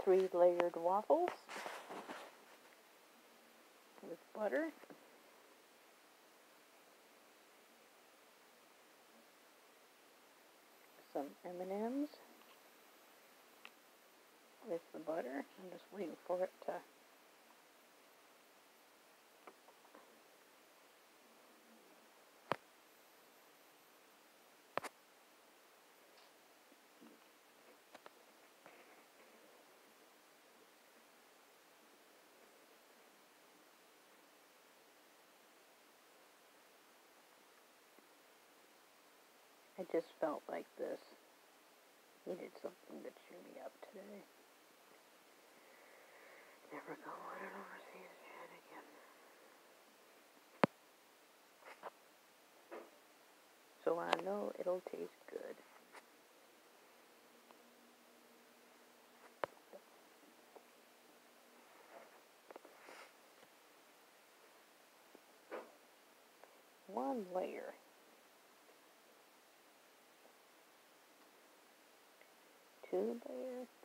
3 layered waffles with butter. Some M&Ms with the butter. I'm just waiting for it to I just felt like this needed something to cheer me up today. Never go on an overseas jet again. So I know it'll taste good. One layer. 2 layers.